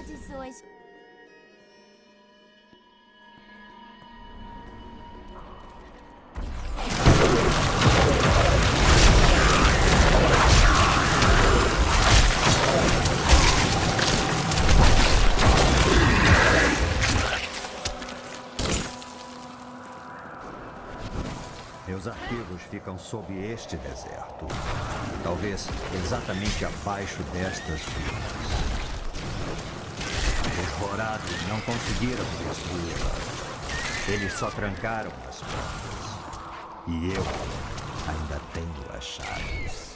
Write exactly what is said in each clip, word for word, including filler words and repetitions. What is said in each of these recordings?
saudades hoje. Meus arquivos ficam sob este deserto. Talvez exatamente abaixo destas ruínas. Os Horados não conseguiram destruí-las. Eles só trancaram as portas. E eu ainda tenho as chaves.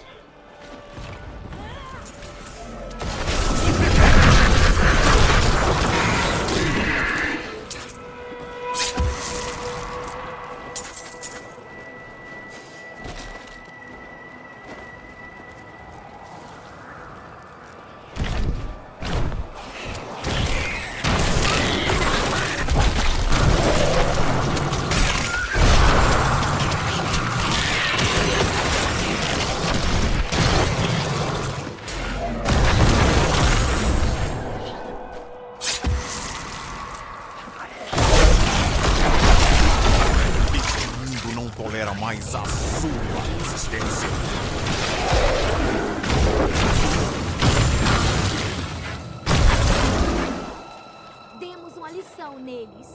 Tolera mais a sua existência. Demos uma lição neles.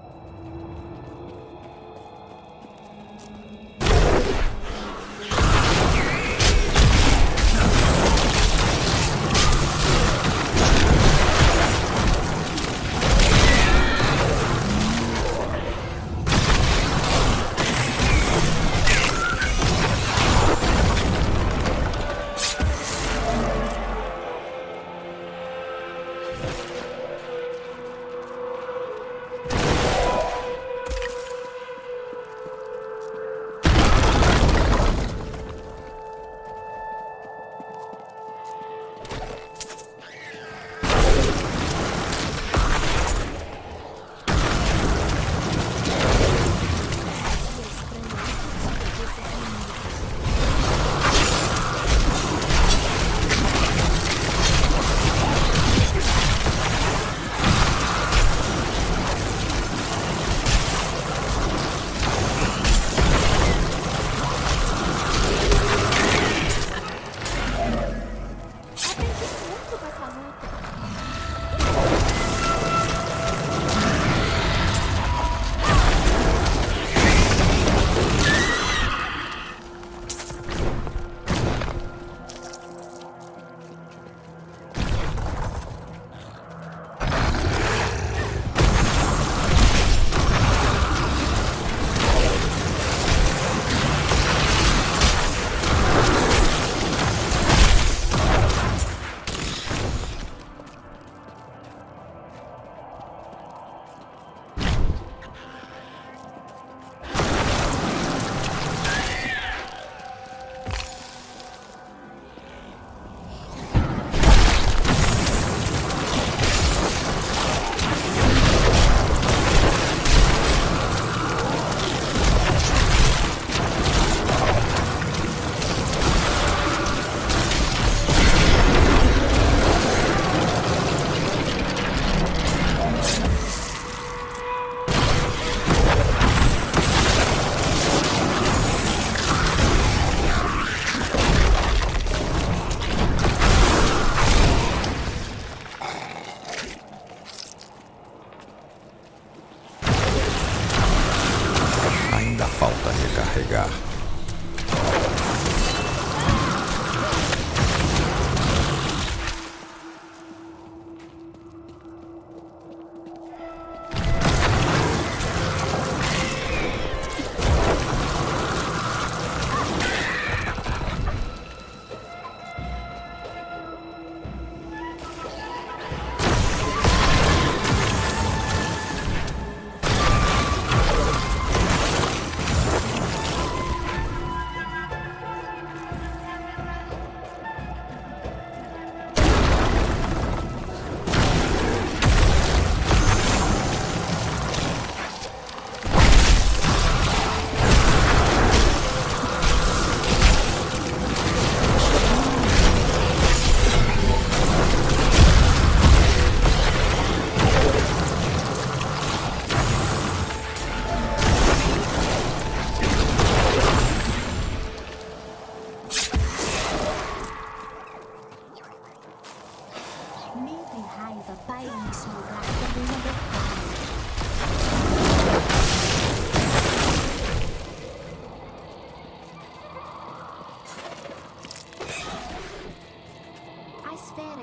Falta recarregar.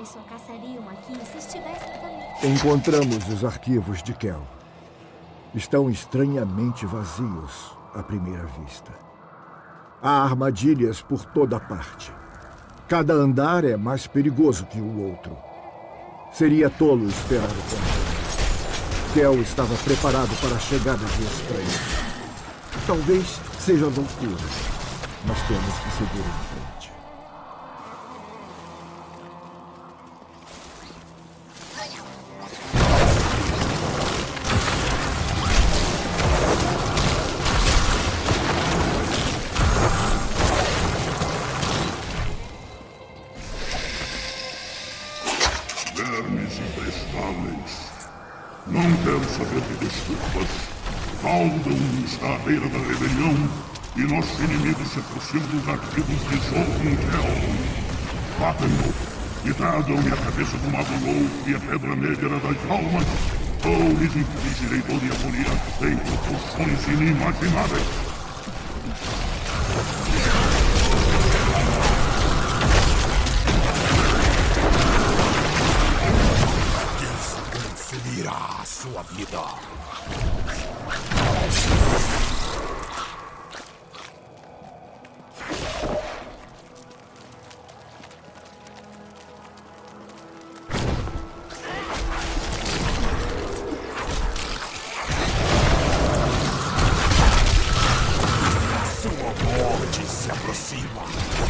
eles só caçariam aqui se estivessem famintos. Encontramos os arquivos de Kel. Estão estranhamente vazios à primeira vista. Há armadilhas por toda parte. Cada andar é mais perigoso que o outro. Seria tolo esperar o contrário. Kel estava preparado para a chegada de estranhos. Talvez seja loucura, mas temos que seguir em frente. Vermes imprestáveis. Não quero saber de desculpas. Caldan está à beira da rebelião e nossos inimigos se aproximam dos arquivos de Jormungandr. Matem-no e tragam-me a cabeça do Mago Louco e a Pedra Negra das Almas, ou lhes infligirei dor e agonia em proporções inimagináveis. Conferirá a sua vida. Sua morte se aproxima.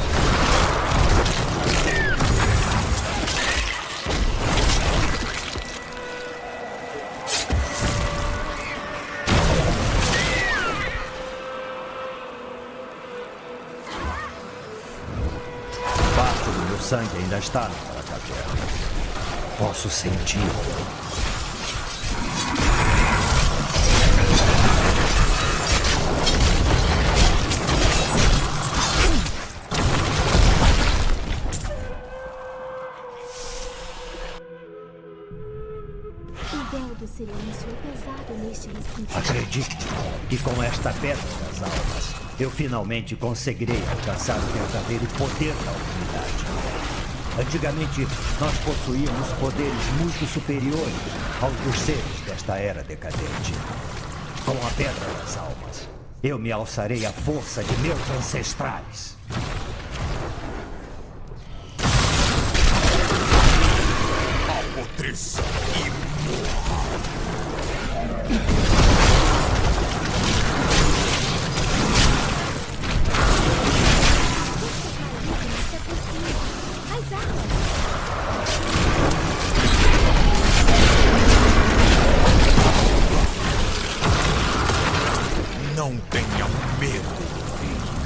O sangue ainda está naquela caverna. Posso senti-lo. O véu do silêncio é pesado neste recinto. Acredito que com esta Pedra das Almas, eu finalmente conseguirei alcançar o verdadeiro poder da humanidade. Antigamente, nós possuíamos poderes muito superiores aos dos seres desta era decadente. Com a Pedra das Almas, eu me alçarei à força de meus ancestrais. Apodreça e morra. Não tenha medo, filho.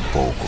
pouco.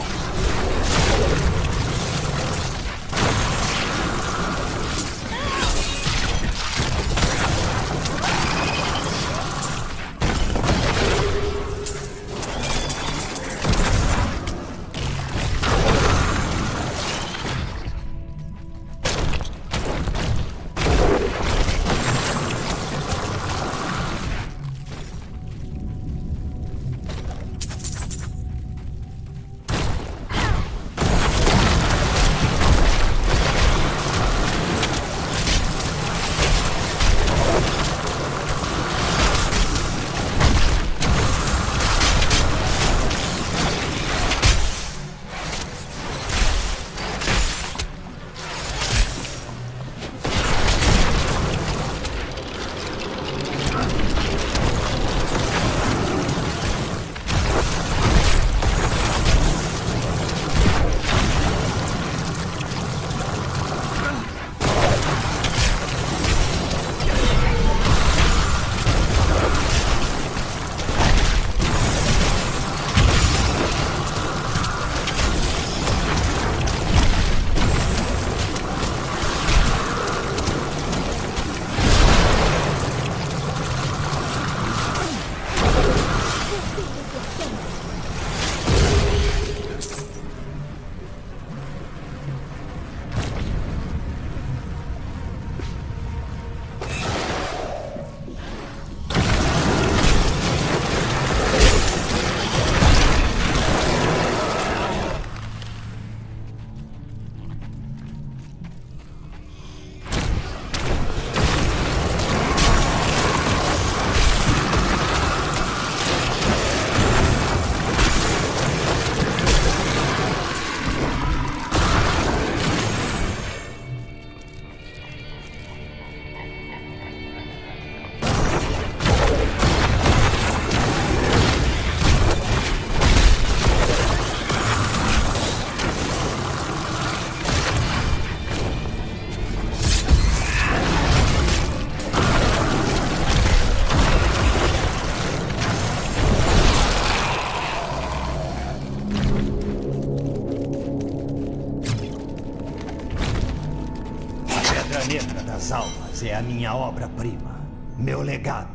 das almas é a minha obra-prima, meu legado,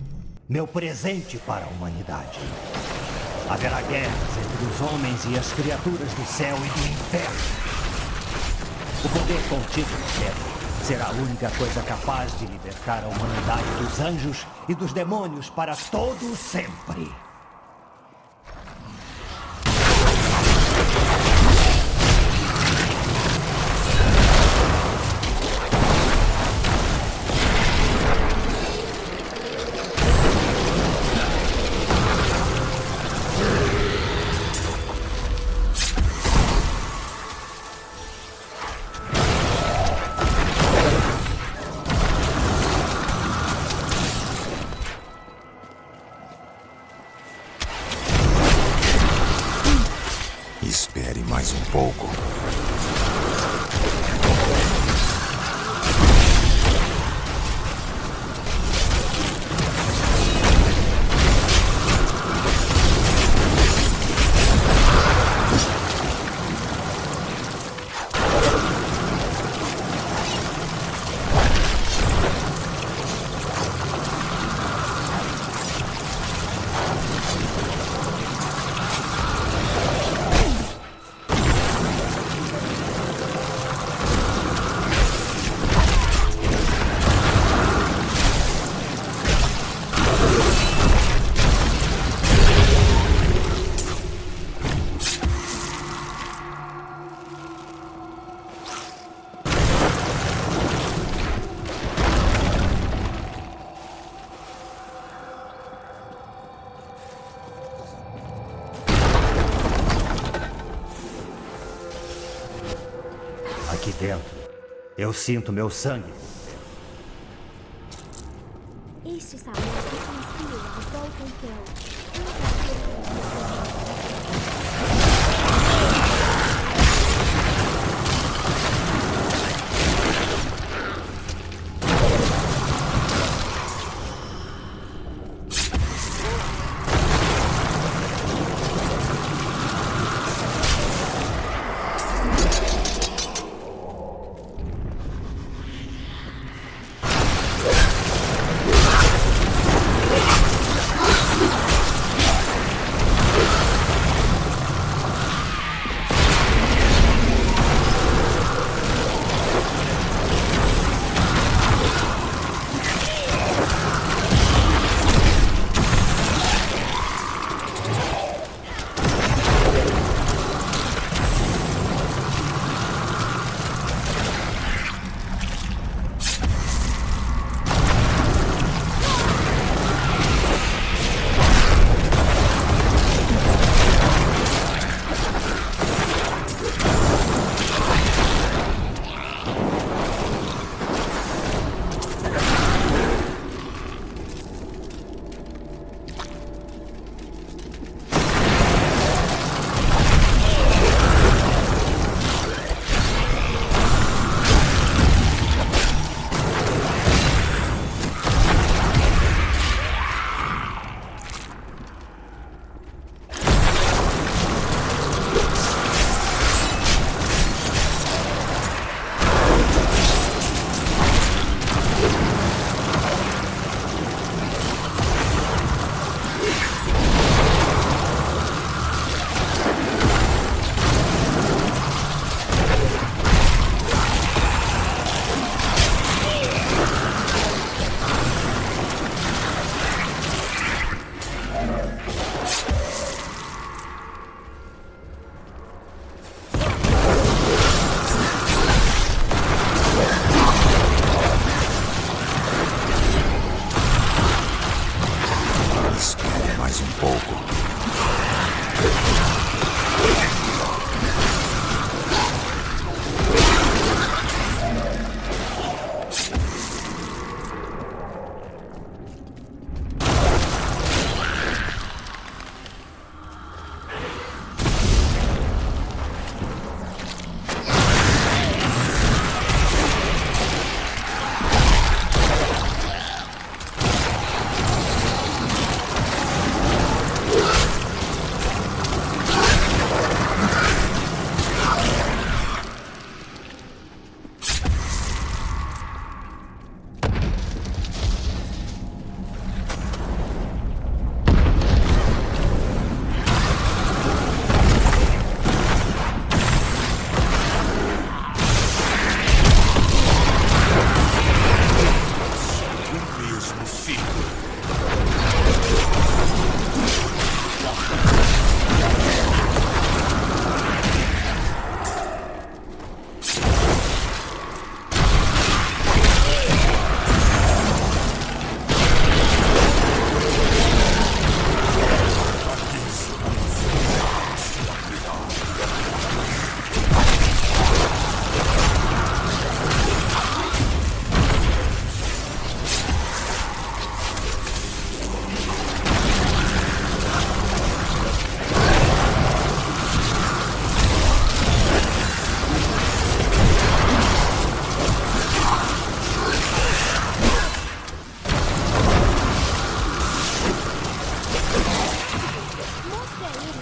meu presente para a humanidade. Haverá guerras entre os homens e as criaturas do céu e do inferno. O poder contido na pedra será a única coisa capaz de libertar a humanidade dos anjos e dos demônios para todo sempre. Espere mais um pouco. Aqui dentro, eu sinto meu sangue. Este sabor se confia no Volcantel.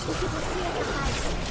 O que você é capaz.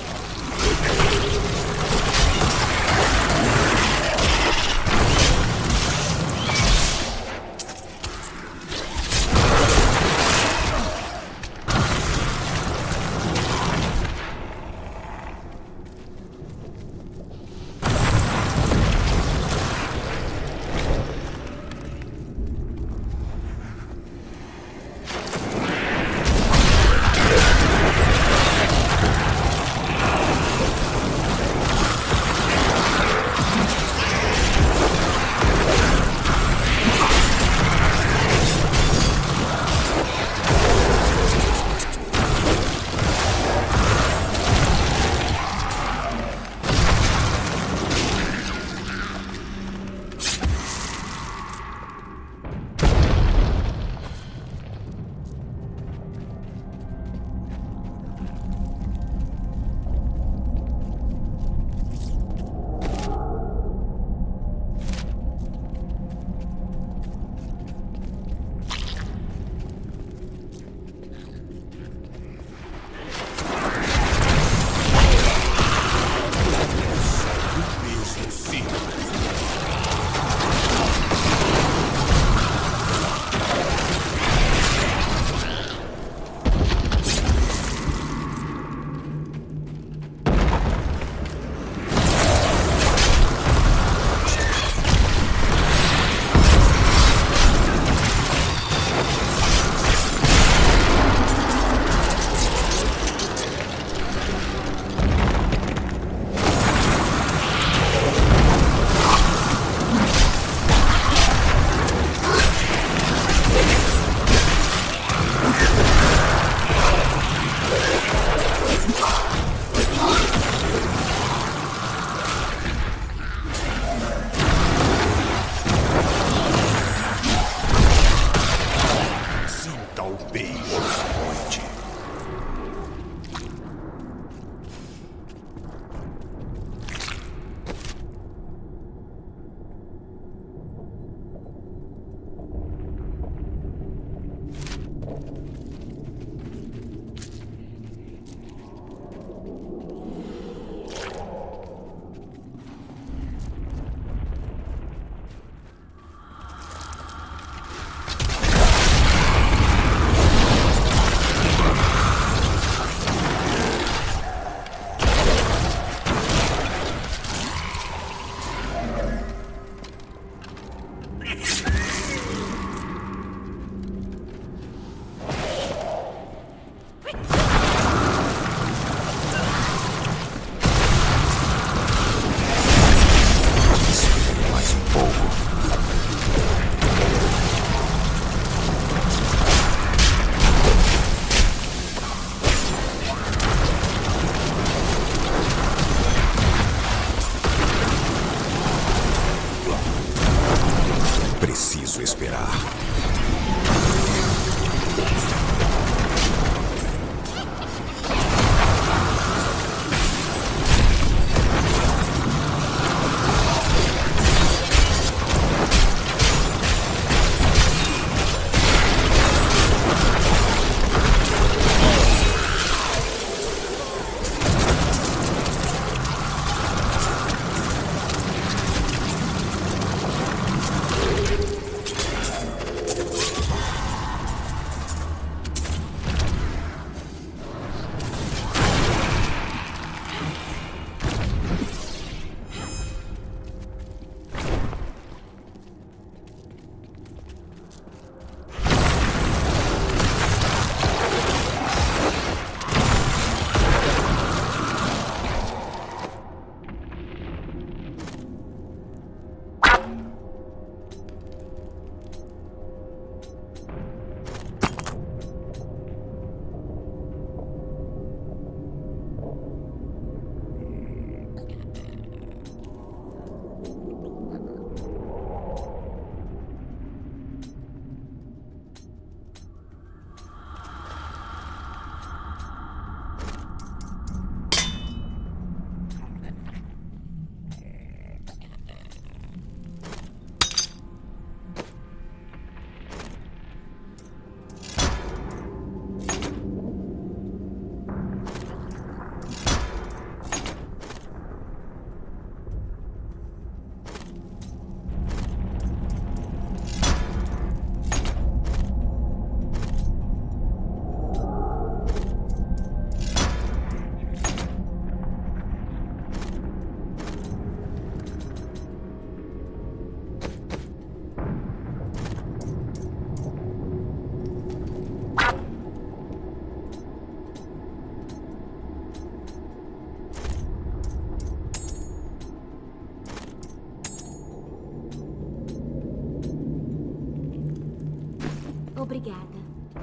Obrigada.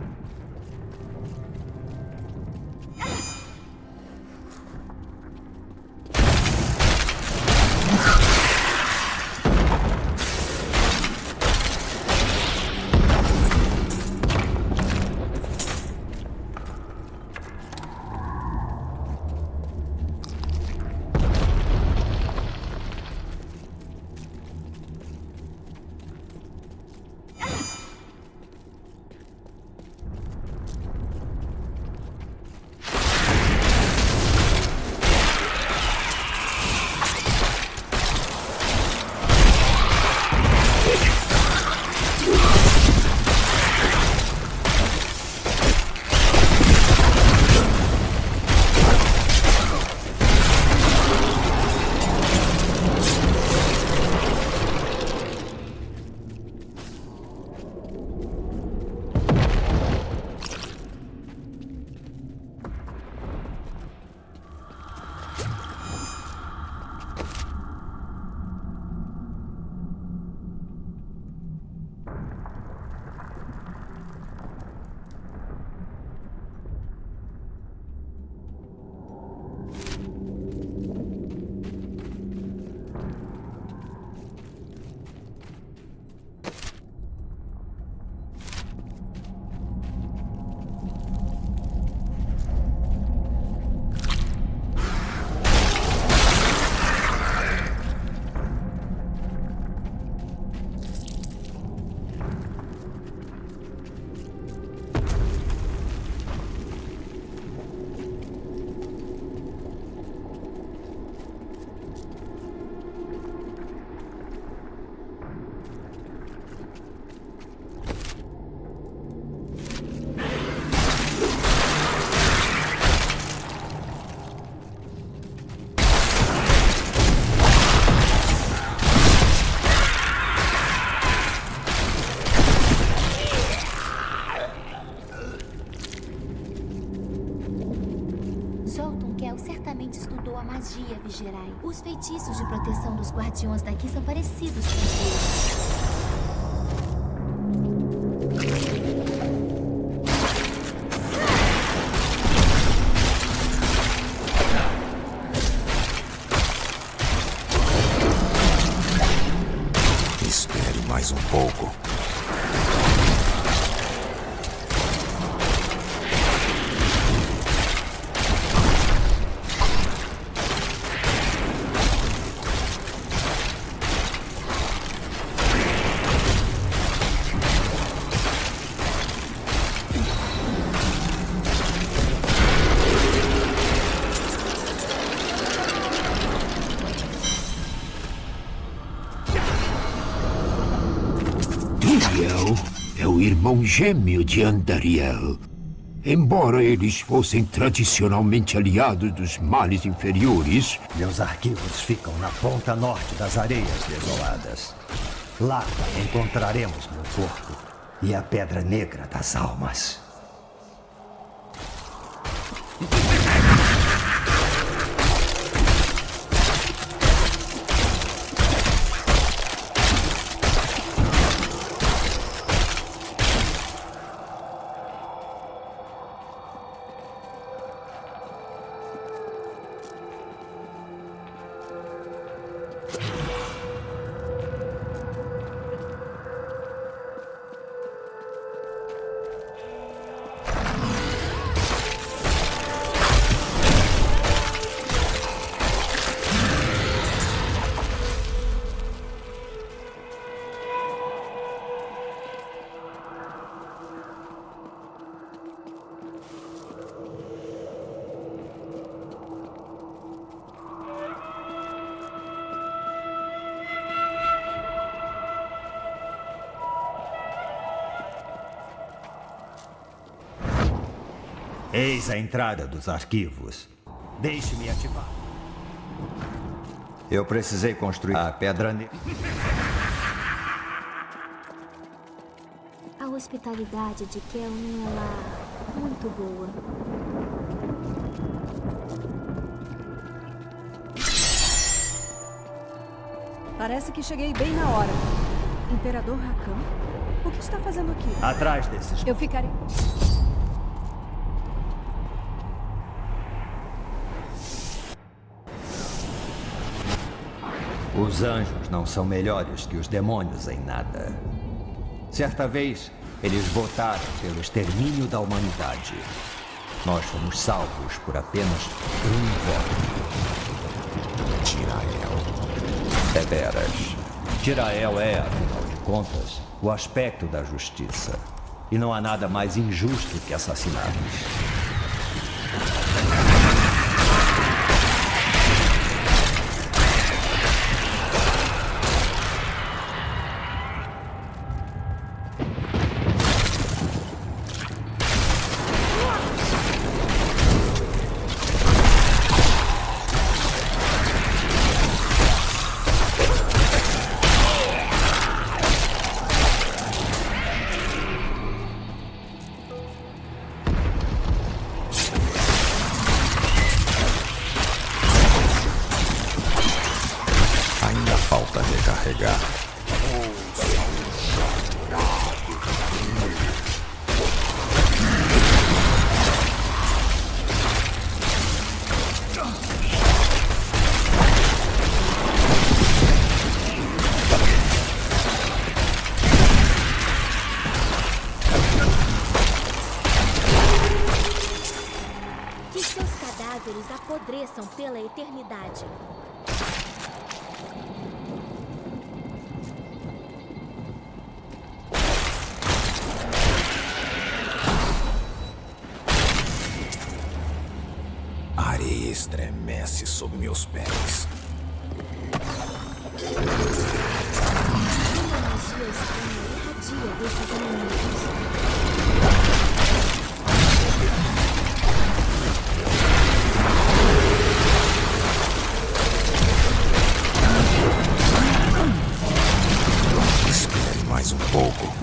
Magia, Vigirai. Os feitiços de proteção dos guardiões daqui são parecidos com os deles. Espere mais um pouco. É o irmão gêmeo de Andariel. Embora eles fossem tradicionalmente aliados dos males inferiores, meus arquivos ficam na ponta norte das Areias Desoladas. Lá encontraremos meu corpo e a Pedra Negra das Almas. Eis a entrada dos arquivos. Deixe-me ativar. Eu precisei construir a Pedra Negra. A hospitalidade de Kel não é lá muito boa. Parece que cheguei bem na hora. Imperador Rakan? O que está fazendo aqui? Atrás desses. Eu ficarei... Os anjos não são melhores que os demônios em nada. Certa vez, eles votaram pelo extermínio da humanidade. Nós fomos salvos por apenas um voto. Tirael. Deveras. Tirael é, afinal de contas, o aspecto da justiça. E não há nada mais injusto que assassinatos. Apodreçam pela eternidade. A areia estremece sob meus pés. Uma magia estranha irradia desses inimigos. Mais um pouco.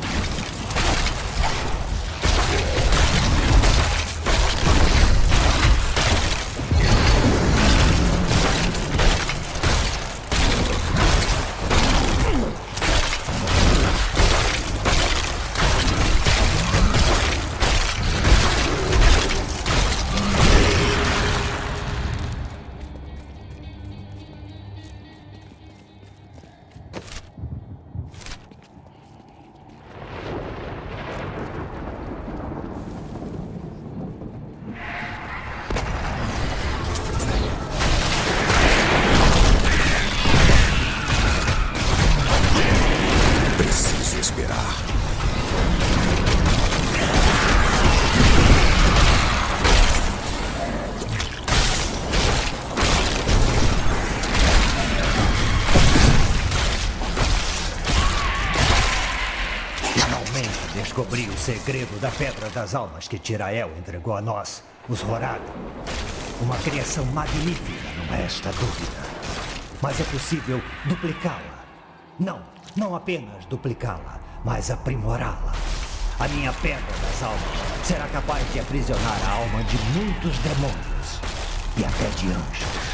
Descobri o segredo da Pedra das Almas que Tirael entregou a nós, os Horada. Uma criação magnífica, não resta dúvida. Mas é possível duplicá-la. Não, não apenas duplicá-la, mas aprimorá-la. A minha Pedra das Almas será capaz de aprisionar a alma de muitos demônios e até de anjos.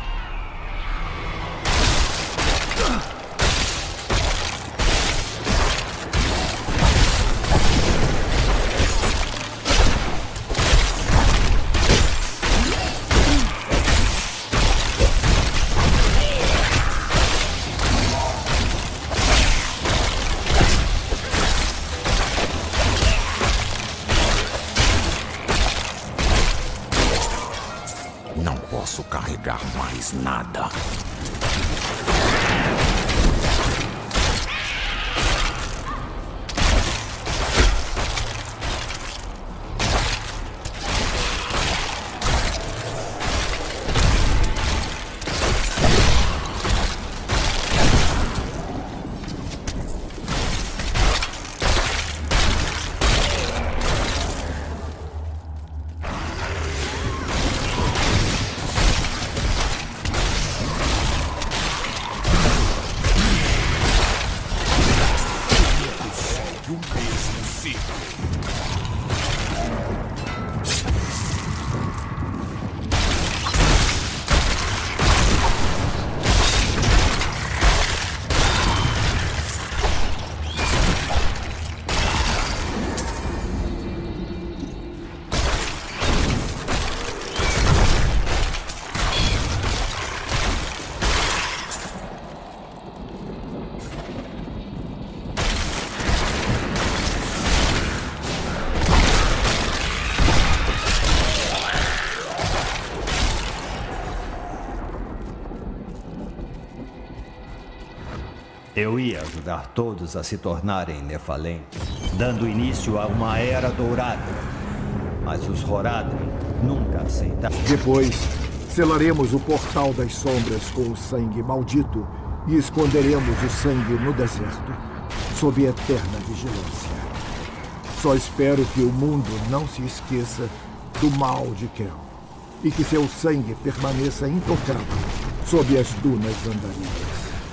Não posso carregar mais nada. Eu ia ajudar todos a se tornarem Nephalem, dando início a uma era dourada. Mas os Horadrim nunca aceitaram. Depois, selaremos o portal das sombras com o sangue maldito e esconderemos o sangue no deserto, sob eterna vigilância. Só espero que o mundo não se esqueça do mal de Kel e que seu sangue permaneça intocável sob as dunas Andarias.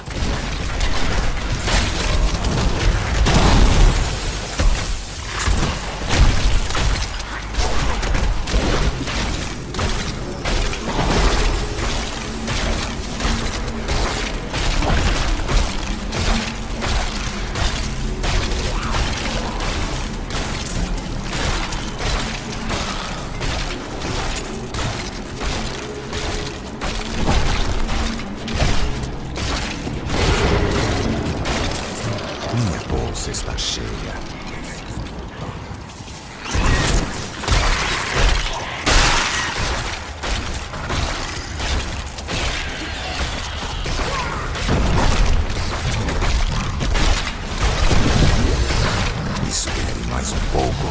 Minha bolsa está cheia. Espere mais um pouco.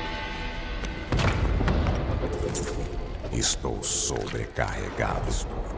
Estou sobrecarregado.